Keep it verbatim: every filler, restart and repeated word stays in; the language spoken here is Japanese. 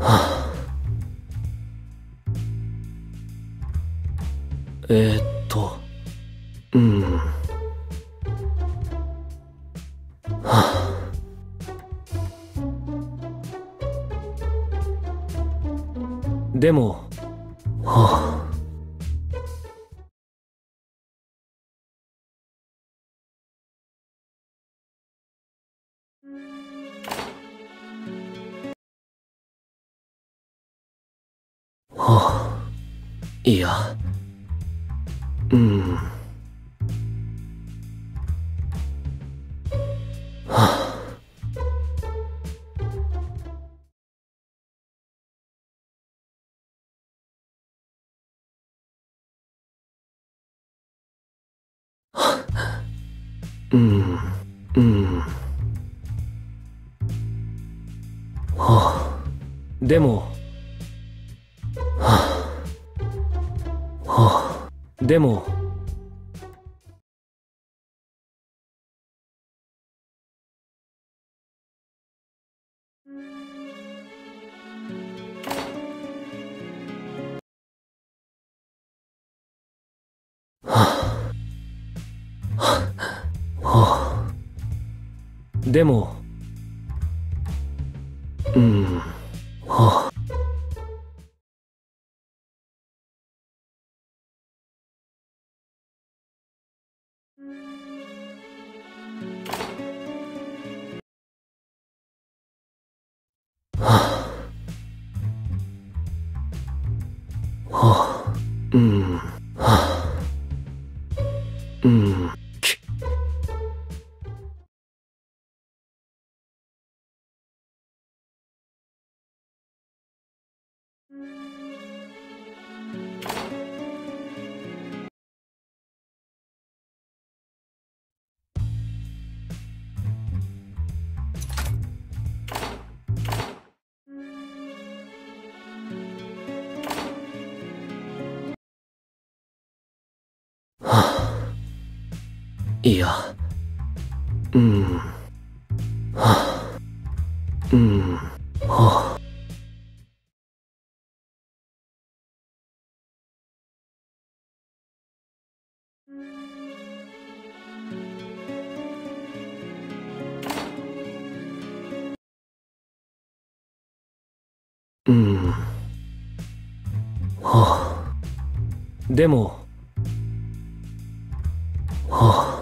はあ、えー、っとうんはあ、でもはあ、はあ、いやうんはあ、うんうんはあ、でもはあ、はあ、でもはあ、はあ、でもうんはあ、はあ、はあ、うんはあ、うんきはあ、いやうんはあ、うんはあ、うんはあ、でもはあ